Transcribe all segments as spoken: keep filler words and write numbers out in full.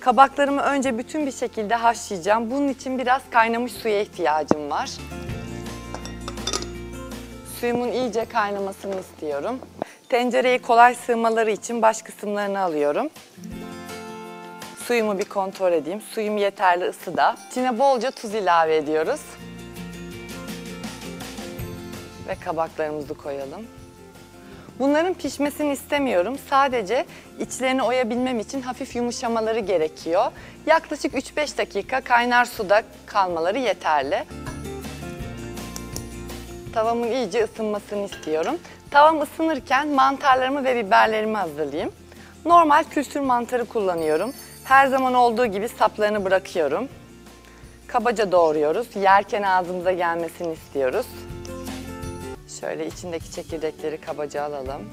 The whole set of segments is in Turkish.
Kabaklarımı önce bütün bir şekilde haşlayacağım. Bunun için biraz kaynamış suya ihtiyacım var. Suyumun iyice kaynamasını istiyorum. Tencereye kolay sığmaları için baş kısımlarını alıyorum. Suyumu bir kontrol edeyim. Suyum yeterli ısıda. İçine bolca tuz ilave ediyoruz. Ve kabaklarımızı koyalım. Bunların pişmesini istemiyorum. Sadece içlerini oyabilmem için hafif yumuşamaları gerekiyor. Yaklaşık üç beş dakika kaynar suda kalmaları yeterli. Tavamın iyice ısınmasını istiyorum. Tavam ısınırken mantarlarımı ve biberlerimi hazırlayayım. Normal kültür mantarı kullanıyorum. Her zaman olduğu gibi saplarını bırakıyorum. Kabaca doğruyoruz. Yerken ağzımıza gelmesini istiyoruz. Şöyle içindeki çekirdekleri kabaca alalım.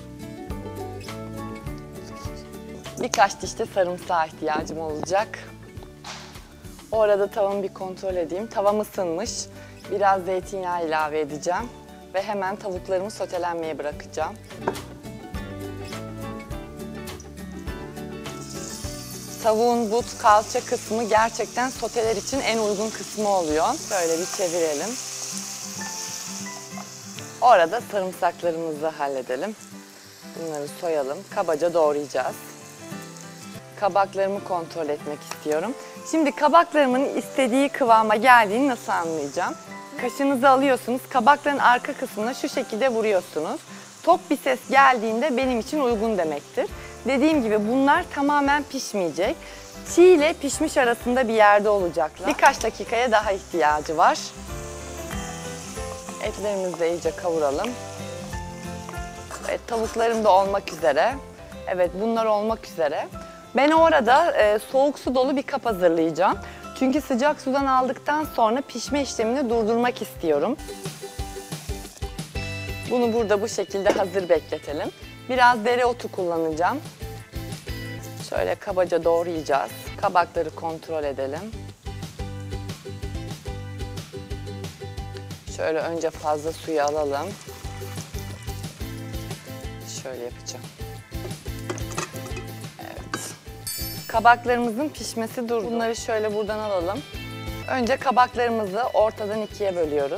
Birkaç diş de sarımsağa ihtiyacım olacak. O arada tavamı bir kontrol edeyim. Tavam ısınmış. Biraz zeytinyağı ilave edeceğim. Ve hemen tavuklarımı sotelenmeye bırakacağım. Tavuğun but, kalça kısmı gerçekten soteler için en uygun kısmı oluyor. Böyle bir çevirelim. O arada sarımsaklarımızı halledelim. Bunları soyalım. Kabaca doğrayacağız. Kabaklarımı kontrol etmek istiyorum. Şimdi kabaklarımın istediği kıvama geldiğini nasıl anlayacağım? Kaşığınızı alıyorsunuz. Kabakların arka kısmına şu şekilde vuruyorsunuz. Tok bir ses geldiğinde benim için uygun demektir. Dediğim gibi bunlar tamamen pişmeyecek. Çiğ ile pişmiş arasında bir yerde olacaklar. Birkaç dakikaya daha ihtiyacı var. Etlerimizi de iyice kavuralım. Evet, tavuklarım da olmak üzere. Evet, bunlar olmak üzere. Ben o arada e, soğuk su dolu bir kap hazırlayacağım. Çünkü sıcak sudan aldıktan sonra pişme işlemini durdurmak istiyorum. Bunu burada bu şekilde hazır bekletelim. Biraz dereotu kullanacağım. Şöyle kabaca doğrayacağız. Kabakları kontrol edelim. Şöyle önce fazla suyu alalım. Şöyle yapacağım. Evet. Kabaklarımızın pişmesi durdu. Bunları şöyle buradan alalım. Önce kabaklarımızı ortadan ikiye bölüyoruz.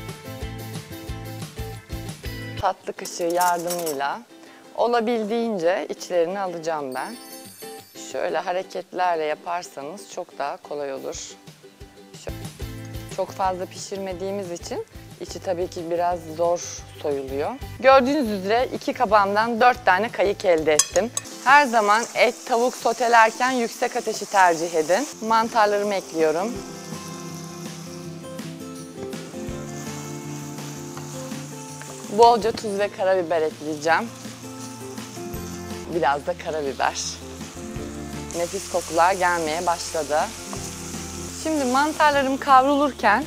Tatlı kaşığı yardımıyla olabildiğince içlerini alacağım ben. Şöyle hareketlerle yaparsanız çok daha kolay olur. Şöyle. Çok fazla pişirmediğimiz için içi tabii ki biraz zor soyuluyor. Gördüğünüz üzere iki kabağımdan dört tane kayık elde ettim. Her zaman et, tavuk sotelerken yüksek ateşi tercih edin. Mantarlarımı ekliyorum. Bolca tuz ve karabiber ekleyeceğim. Biraz da karabiber. Nefis kokular gelmeye başladı. Şimdi mantarlarım kavrulurken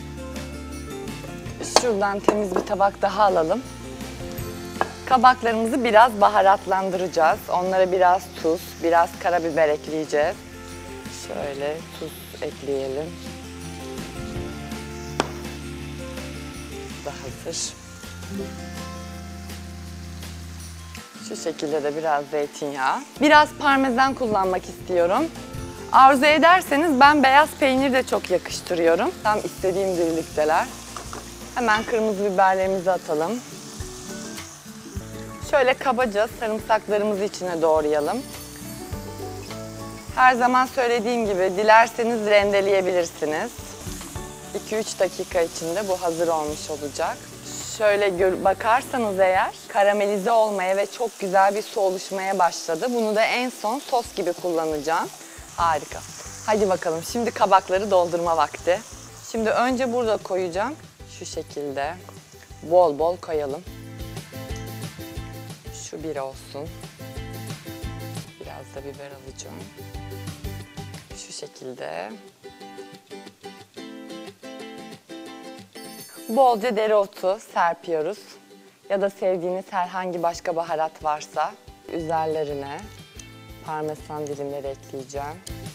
şuradan temiz bir tabak daha alalım. Kabaklarımızı biraz baharatlandıracağız. Onlara biraz tuz, biraz karabiber ekleyeceğiz. Şöyle tuz ekleyelim. Bu da hazır. Şu şekilde de biraz zeytinyağı. Biraz parmesan kullanmak istiyorum. Arzu ederseniz ben beyaz peynir de çok yakıştırıyorum. Tam istediğim dirilikteler. Hemen kırmızı biberlerimizi atalım. Şöyle kabaca sarımsaklarımızı içine doğrayalım. Her zaman söylediğim gibi dilerseniz rendeleyebilirsiniz. iki üç dakika içinde bu hazır olmuş olacak. Şöyle bakarsanız eğer karamelize olmaya ve çok güzel bir su oluşmaya başladı. Bunu da en son sos gibi kullanacağım. Harika. Hadi bakalım şimdi kabakları doldurma vakti. Şimdi önce burada koyacağım. Şu şekilde bol bol koyalım. Şu bir olsun. Biraz da biber alacağım. Şu şekilde. Bolca dereotu serpiyoruz. Ya da sevdiğiniz herhangi başka baharat varsa üzerlerine parmesan dilimleri ekleyeceğim.